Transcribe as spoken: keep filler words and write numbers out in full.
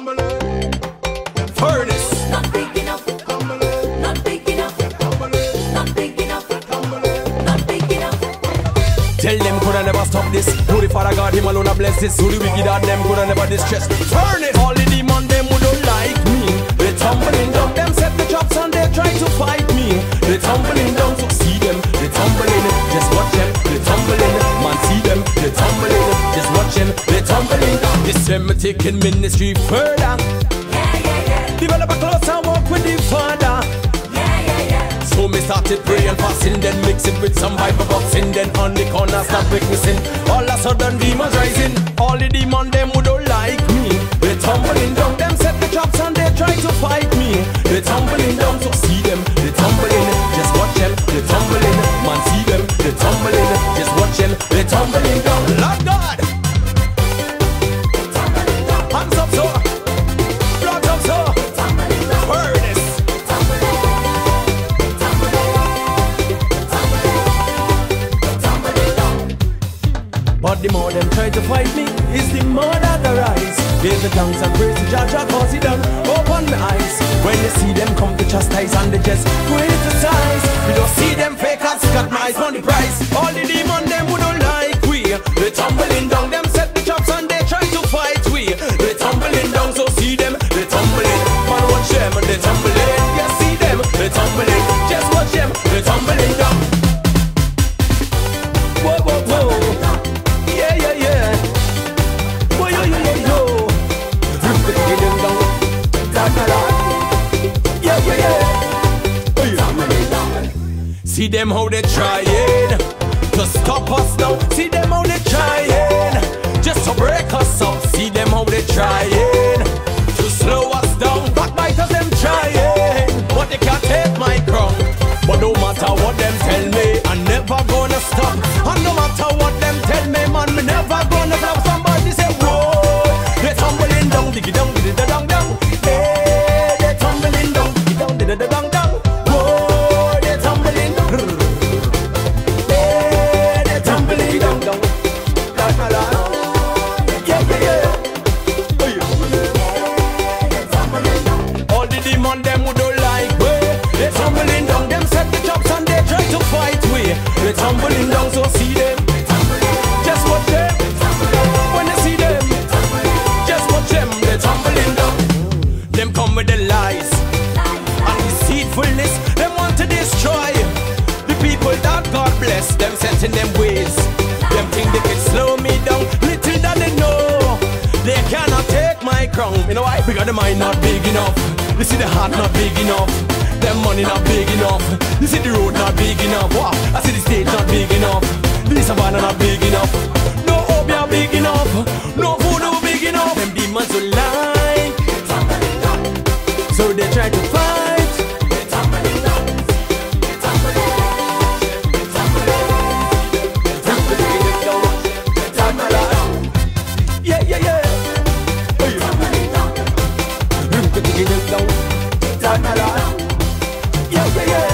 tumbling. Furnace. Not big enough. Tumbling. Not big enough. Tumbling. Not big enough. Tumbling. Not big enough. Tell them coulda never stop this. Who the Father God, him alone a bless this. Who the wicked and them coulda never distress. Furnace. All the demon them who don't like me, they tumbling down. Them set the traps and they try to fight me. They tumbling down, so see them. They tumbling, just watch them. They tumbling, man see them. They tumbling, just watch them. They tumbling down. This them taking ministry further. Yeah, yeah, yeah. Develop a close and walk with the Father. Yeah, yeah, yeah. So me started praying, fasting, then mix it with some Bible boxing. Then on the corner start witnessing. All of a sudden demons rising. All the demons them who don't like me, they tumbling down. Them set the traps and they try to fight me. They tumbling down, so see them. They tumbling, just watch them. They tumbling, man see them. They tumbling, just watch them. They tumbling down. Lord God, Tumbling down. hands up so, blood up so, Tumbling down. furnace. Tumbling. Tumbling. Tumbling down. But the more them try to fight me, is the more that I rise. Give the thanks and praise to Jah Jah, cause he done open my eyes. When you see them come to chastise and they just criticize, we don't see them fakers got my eyes on the price. All the demon them who don't like we, they tumbling down. Them set the traps and they try to fight we. They tumbling down, so see them, they tumbling. Man watch them and they tumbling. You see them, they tumbling. Just watch them, they tumbling down. Whoa, whoa, whoa. Yeah, yeah, yeah. Whoa, yo, yo, yo, yo. Get them down. Da, da, da. Yeah, yeah, yeah. See them how they trying to stop us now. See them how they trying just to break us up. See them how they trying to slow us down. Backbiters them trying, but they can't take my crown. But no matter what them tell me, I'm never gonna stop. And no matter what them tell me, man, me never gonna stop. Somebody say, whoa, they tumbling down, diggy down, diggy down, down. Hey, they tumbling down, diggy down, diggy down, down. Whoa, they tumbling down. Hey, they tumbling down, down. Da, da, da. Yeah, yeah, yeah. All the demon them who don't like we, they tumbling down. Them set the traps and they try to fight we. They tumbling down, so see them. Just watch them. When you see them, just watch them. They tumbling down. Them come with the lies and deceitfulness. Them want to destroy the people that God bless. Them set in them ways. Them think they can slow me down. Little that they know, they cannot take my crown. You know why? Because the mind not big enough. You see the heart not big enough. Them money not big enough. You see the road not big enough. Wow. I see the stage not big enough. The savannah not big enough. No hope are big enough. No food no big enough. Them demons will like, so they try to fight. Yeah, yeah, yeah. Yeah, yeah, yeah.